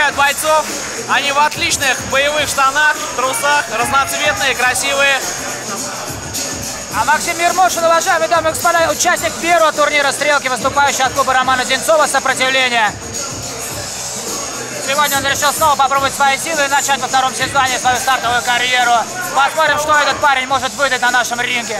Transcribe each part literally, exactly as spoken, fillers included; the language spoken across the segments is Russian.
встречают бойцов. Они в отличных боевых штанах, трусах, разноцветные, красивые. А Максим Ермошин, уважаемые дамы и господа, участник первого турнира стрелки, выступающий от клуба Романа Зинцова «Сопротивление». Сегодня он решил снова попробовать свои силы и начать во втором сезоне свою стартовую карьеру. Посмотрим, что этот парень может выдать на нашем ринге.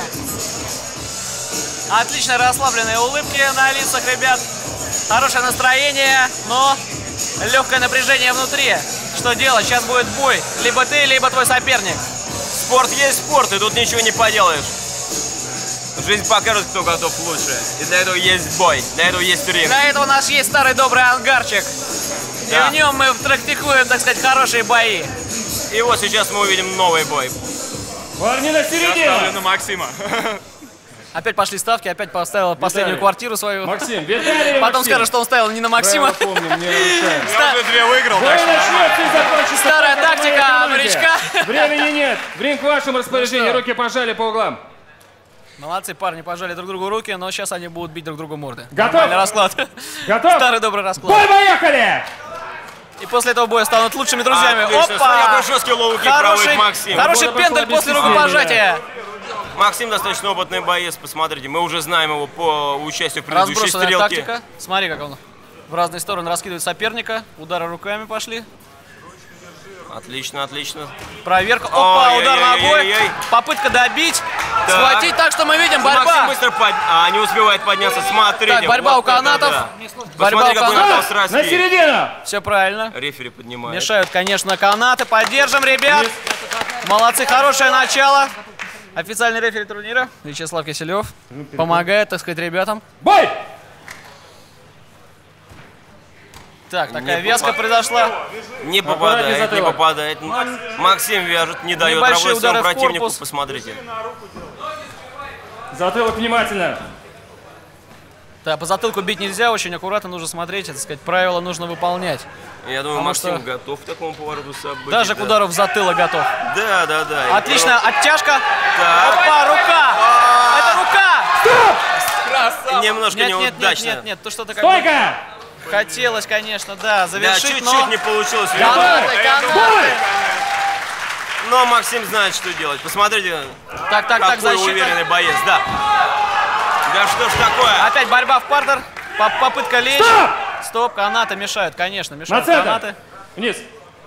Отлично расслабленные улыбки на лицах ребят. Хорошее настроение, но легкое напряжение внутри. Что делать? Сейчас будет бой. Либо ты, либо твой соперник. Спорт есть спорт, и тут ничего не поделаешь. Жизнь покажет, кто готов лучше. И для этого есть бой, для этого есть ринг. Для этого у нас есть старый добрый ангарчик. Да. И в нем мы практикуем, так сказать, хорошие бои. И вот сейчас мы увидим новый бой. Парни на середину! Я ставлю на Максима. Опять пошли ставки, опять поставил последнюю квартиру свою. Максим, Виталий, Потом Максим. скажет, что он ставил не на Максима. Помним, не нарушаем. Я уже две выиграл, Бой так что начнется и закончится. Старая только тактика в моей команде. новичка. Времени нет. В ринг в вашем распоряжении. Ну что? Руки пожали по углам. Молодцы, парни, пожали друг другу руки, но сейчас они будут бить друг другу морды. Готов? Нормальный расклад. Готов? Старый добрый расклад. Бой, поехали! И после этого боя станут лучшими друзьями. Отлично. Смотри, Опа! какой жесткий лоу-кик Хороший, проводит Максим. хороший Надо пендель послабить после систему. рукопожатия. Максим достаточно опытный боец, посмотрите. Мы уже знаем его по участию в предыдущей Разбросанная стрелке. тактика. Смотри, как он в разные стороны раскидывает соперника. Удары руками пошли. Отлично, отлично. Проверка. Опа, удар ногой. Ой-ой-ой-ой-ой. Попытка добить. Так. Схватить так, что мы видим Максим борьба. быстро под... а, не успевает подняться. Смотрите. Так, борьба вот у канатов. это да. Борьба Посмотри, у какой канатов. накал сразки. На середину! Все правильно. Рефери поднимает. Мешают, конечно, канаты. Поддержим, ребят. Молодцы, хорошее начало. Официальный рефери турнира Вячеслав Киселев помогает, так сказать, ребятам. Бой! Так, такая Не вязка попад- произошла. Не Аккуратнее попадает, не затылок. попадает. Максим вяжет, не дает Небольшие работать своему удары в противнику. корпус. Посмотрите. Затылок внимательно. Да, по затылку бить нельзя, очень аккуратно нужно смотреть, так сказать, правила нужно выполнять. Я думаю, Потому Максим что готов к такому повороту событий. Даже к да. удару в затылок готов. Да, да, да. Отличная оттяжка. Так. Опа, рука! Это рука! Немножко Нет, нет, нет, неудачно. нет, нет, то что-то как бы Стойка! хотелось, конечно, да, Да, завершить, чуть-чуть но... не получилось. Канаты, канаты. Но Максим знает, что делать. Посмотрите, Так, так, так, какой защита. уверенный боец. Да. Да что ж такое? Опять борьба в партер. Поп- Попытка лечь. Стоп! Стоп, канаты мешают, конечно, На мешают центр! канаты. Вниз.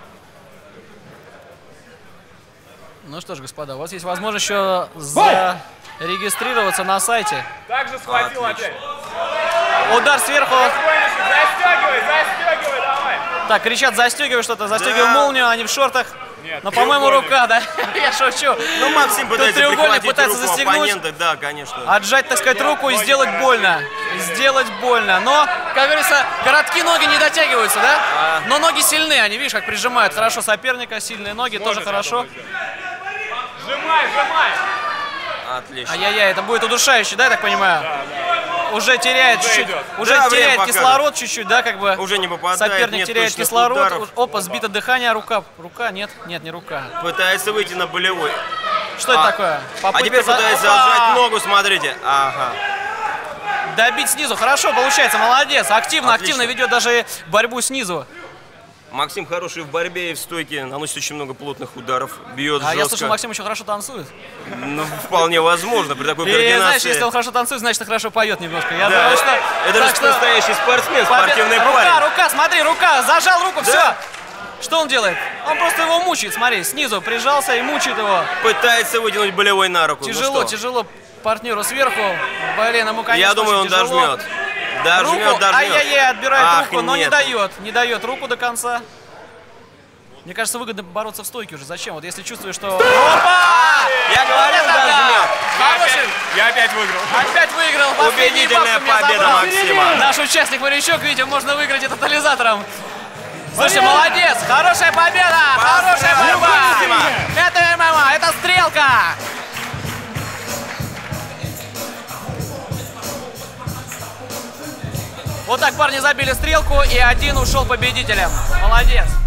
Ну что ж, господа, у вас есть возможность еще зарегистрироваться на сайте. Также схватил опять. Удар сверху. Застегивай, застегивай, давай. Так, кричат, застегивай что-то, застегивай Да. молнию, они в шортах. Нет, Но, по-моему, треугольник. рука, да? Я шучу. Ну, Максим пытается треугольник прихватить пытается руку застегнуть. оппонента. Да, конечно. Отжать, так сказать, руку и сделать больно. Сделать больно. Но, как говорится, короткие ноги не дотягиваются, да? А. Но ноги сильные, они, видишь, как прижимают хорошо соперника. Сильные ноги тоже хорошо. Сжимай, сжимай. Отлично. Ай-яй-яй, это будет удушающе, да, я так понимаю? Уже теряет Уже чуть-чуть, идет. уже Да, время теряет покажет. кислород чуть-чуть, да, как бы. Уже не попадает, Соперник нет теряет точных кислород. ударов. Опа, сбито дыхание, рука. Рука, нет, нет, не рука. Пытается выйти на болевой. Что это А. такое? А Попытка теперь за- пытается Опа! отжать ногу, смотрите. Ага. Добить снизу, хорошо получается, молодец. Активно, Отлично. активно ведет даже борьбу снизу. Максим хороший в борьбе и в стойке, наносит очень много плотных ударов, бьет А я жестко. слышал, Максим еще хорошо танцует. Ну, вполне возможно, при такой И знаешь, координации. если он хорошо танцует, значит, и хорошо поет немножко. Я Да, думаю, что... это так же что- настоящий спортсмен, Побед- спортивный рука, парень. рука, смотри, рука, зажал руку, Да. все. Что он делает? Он просто его мучает, смотри, снизу прижался и мучает его. Пытается вытянуть болевой на руку. Тяжело, ну что? тяжело партнеру сверху. Блин, ему, конечно, Я думаю, он очень тяжело. дожмет. Дожмет, Руку, дожмет. ай-яй-яй, отбирает Ах, руку, но не нет. дает, не дает руку до конца. Мне кажется, выгодно бороться в стойке уже. Зачем? Вот если чувствуешь, что... Опа! Я говорил, Это да! дожмет. Хороший! Я опять выиграл. Опять выиграл! Последние Убедительная бабки меня победа забрал. Максима. Наш участник морячок, видите, можно выиграть и тотализатором. Слушай, молодец! Хорошая победа! Хорошая борьба! Максима. Это эм эм а, это стрелка! Вот так парни забили стрелку, и один ушел победителем. Молодец!